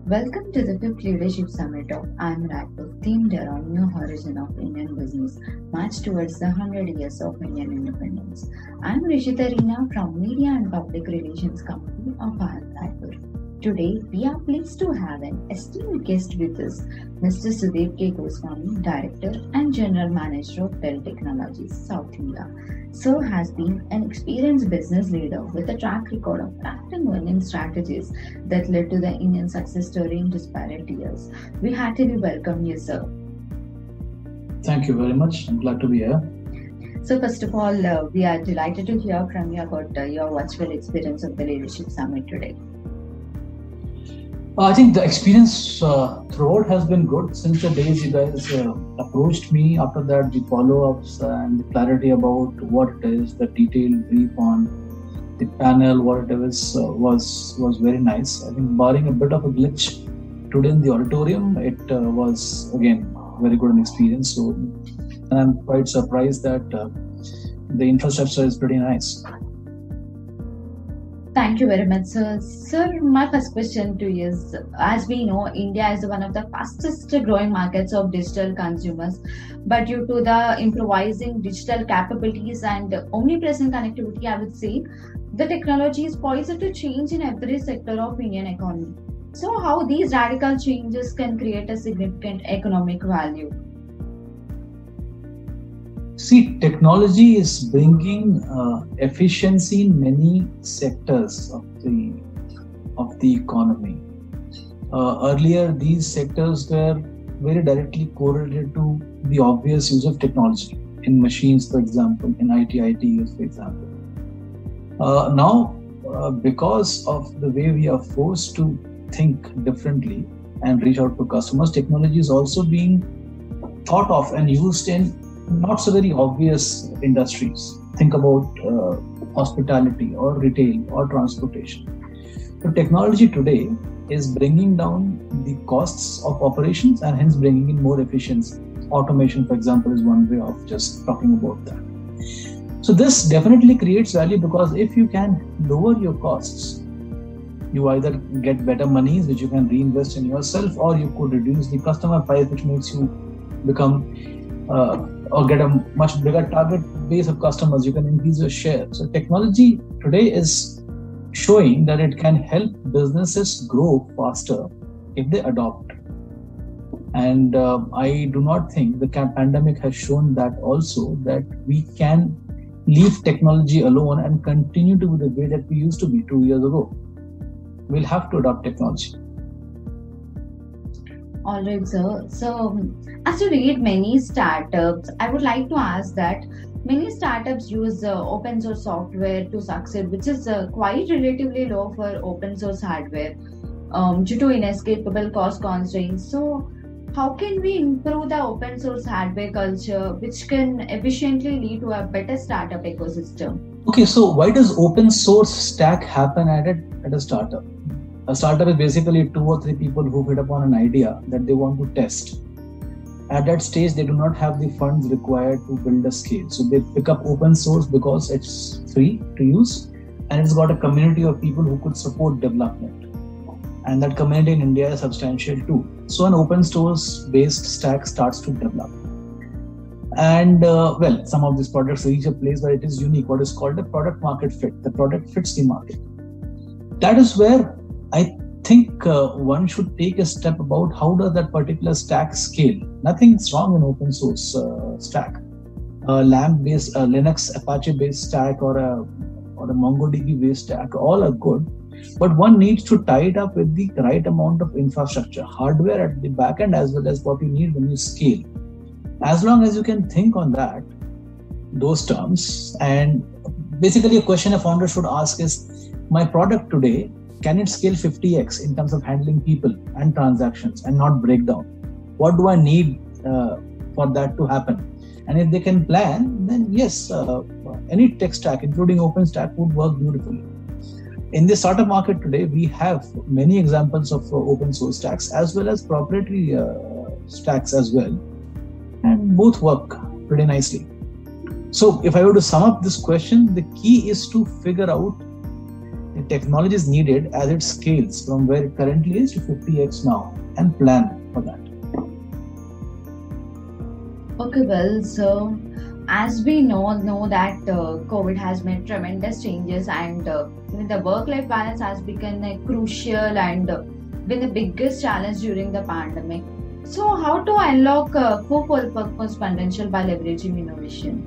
Welcome to the fifth Leadership Summit of I'm Raipur, themed around New Horizon of Indian Business, march towards the 100 years of Indian independence. I'm Rishita Reena from Media and Public Relations Company of I'm Raipur. Today, we are pleased to have an esteemed guest with us, Mr. Sudeep K. Goswami, Director and General Manager of Dell Technologies, South India. Sir has been an experienced business leader with a track record of crafting winning strategies that led to the Indian success story in disparate years. We heartily welcome you, sir. Thank you very much. I'm glad to be here. So, first of all, we are delighted to hear from you about your virtual experience of the Leadership Summit today. I think the experience throughout has been good since the days you guys approached me. After that, the follow-ups and the clarity about what it is, the detailed brief on the panel, what it is, was very nice. I think barring a bit of a glitch today in the auditorium, it was again very good an experience. So, and I'm quite surprised that the infrastructure is pretty nice. Thank you very much, sir. Sir, my first question to you is, as we know, India is one of the fastest growing markets of digital consumers, but due to the improvising digital capabilities and omnipresent connectivity, I would say, the technology is poised to change in every sector of Indian economy. So how these radical changes can create a significant economic value? See, technology is bringing efficiency in many sectors of the economy. Earlier, these sectors were very directly correlated to the obvious use of technology in machines, for example, in ITs, for example. Now, because of the way we are forced to think differently and reach out to customers, technology is also being thought of and used in not so very obvious industries. Think about hospitality or retail or transportation. So technology today is bringing down the costs of operations and hence bringing in more efficiency. Automation, for example, is one way of just talking about that. So this definitely creates value because if you can lower your costs, you either get better monies which you can reinvest in yourself, or you could reduce the customer price, which makes you become or get a much bigger target base of customers. You can increase your share. So technology today is showing that it can help businesses grow faster if they adopt. And I do not think the pandemic has shown that also, that we can leave technology alone and continue to be the way that we used to be 2 years ago. We'll have to adopt technology. All right, sir. So, as you read many startups, I would like to ask that many startups use open source software to succeed, which is quite relatively low for open source hardware due to inescapable cost constraints. So, how can we improve the open source hardware culture, which can efficiently lead to a better startup ecosystem? Okay, so why does open source stack happen at a startup? A startup is basically 2 or 3 people who hit upon an idea that they want to test. At that stage, they do not have the funds required to build a scale. So they pick up open source because it's free to use and it's got a community of people who could support development. And that community in India is substantial too. So an open source based stack starts to develop. And some of these products reach a place where it is unique, what is called a product market fit. The product fits the market. That is where I think one should take a step about how does that particular stack scale. Nothing's wrong in open source stack. LAMP-based, Linux, Apache-based stack or a MongoDB-based stack, all are good. But one needs to tie it up with the right amount of infrastructure, hardware at the back end as well as what you need when you scale. As long as you can think on those terms, and basically a question a founder should ask is, my product today, can it scale 50x in terms of handling people and transactions and not break down? What do I need for that to happen? And if they can plan, then yes, any tech stack, including OpenStack, would work beautifully. In the startup market today, we have many examples of open source stacks as well as proprietary stacks as well. And both work pretty nicely. So if I were to sum up this question, the key is to figure out The technology is needed as it scales from where it currently is to 50x now, and plan for that. Okay, well, so as we know that COVID has made tremendous changes, and the work-life balance has become crucial and been the biggest challenge during the pandemic. So, how to unlock full purpose potential by leveraging innovation?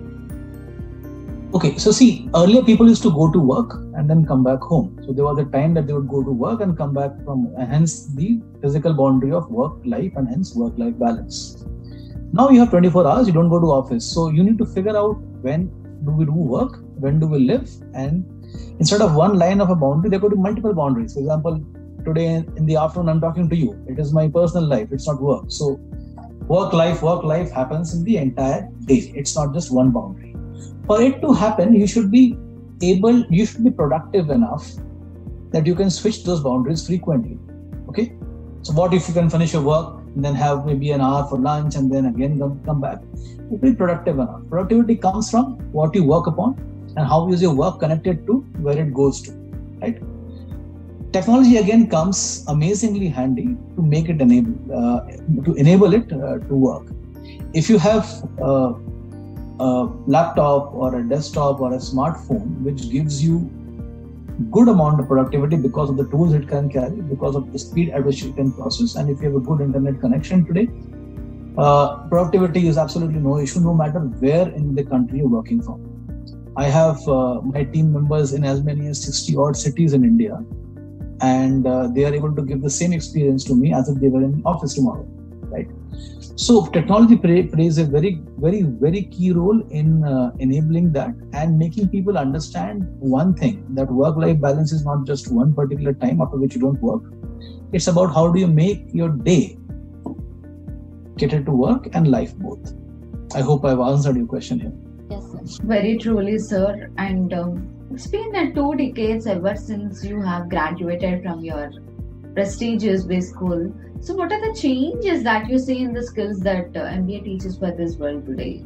Okay, so see, earlier people used to go to work and then come back home. So there was a time that they would go to work and come back from, hence the physical boundary of work-life and hence work-life balance. Now you have 24 hours, you don't go to office. So you need to figure out when do we do work, when do we live, and instead of one line of a boundary, there could be multiple boundaries. For example, today in the afternoon, I'm talking to you. It is my personal life, it's not work. So work life happens in the entire day. It's not just one boundary. For it to happen, you should be productive enough that you can switch those boundaries frequently. Okay. So what if you can finish your work and then have maybe an hour for lunch and then again come back? You'll be productive enough. Productivity comes from what you work upon and how is your work connected to where it goes to, right? Technology again comes amazingly handy to make it enable it to work. If you have a laptop or a desktop or a smartphone which gives you good amount of productivity because of the tools it can carry, because of the speed at which it can process, and if you have a good internet connection today, productivity is absolutely no issue, no matter where in the country you're working from. I have my team members in as many as 60 odd cities in India, and they are able to give the same experience to me as if they were in office tomorrow, right? So technology plays a very, very, very key role in enabling that and making people understand one thing, that work-life balance is not just one particular time after which you don't work. It's about how do you make your day cater to work and life both. I hope I've answered your question here. Yes, sir. Very truly, sir. And it's been 2 decades ever since you have graduated from your prestigious B school. So what are the changes that you see in the skills that MBA teaches for this world today?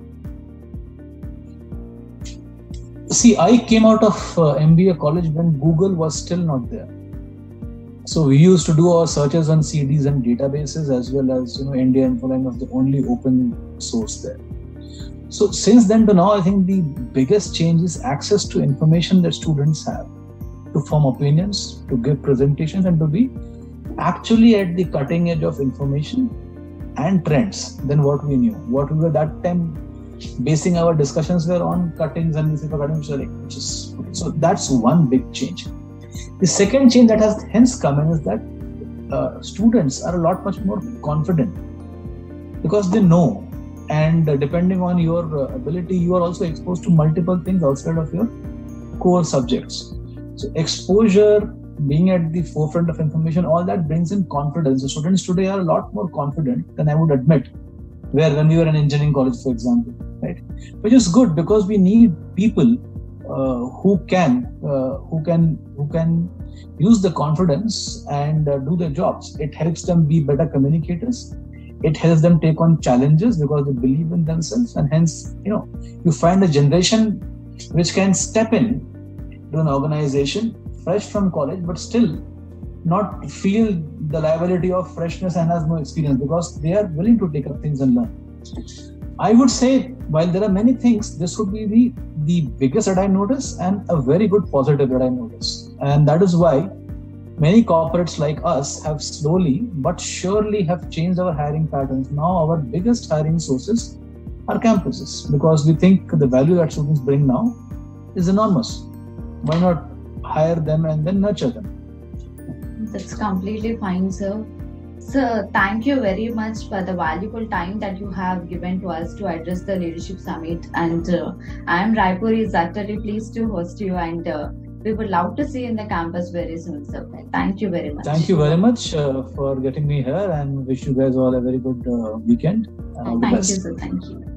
See, I came out of MBA college when Google was still not there. So we used to do our searches on CDs and databases, as well as India Infoline was the only open source there. So since then to now, I think the biggest change is access to information that students have to form opinions, to give presentations, and to be actually at the cutting edge of information and trends than what we knew. What we were that time basing our discussions were on cuttings and newspaper cuttings, so that's one big change. The second change that has hence come in is that students are a lot much more confident because they know, and depending on your ability, you are also exposed to multiple things outside of your core subjects. So exposure, being at the forefront of information, all that brings in confidence. The students today are a lot more confident than I would admit, where when we were in engineering college, for example, right? Which is good because we need people who can use the confidence and do their jobs. It helps them be better communicators. It helps them take on challenges because they believe in themselves, and hence, you find a generation which can step in to an organization fresh from college, but still not feel the liability of freshness and has no experience because they are willing to take up things and learn. I would say, while there are many things, this would be the biggest that I notice and a very good positive that I notice. And that is why many corporates like us have slowly but surely have changed our hiring patterns. Now our biggest hiring sources are campuses because we think the value that students bring now is enormous. Why not hire them and then nurture them? That's completely fine, sir. Sir, thank you very much for the valuable time that you have given to us to address the Leadership Summit. And I am Raipur is utterly pleased to host you, and we would love to see you in the campus very soon, sir. Thank you very much. Thank you very much for getting me here, and wish you guys all a very good weekend. Thank you, sir. Thank you.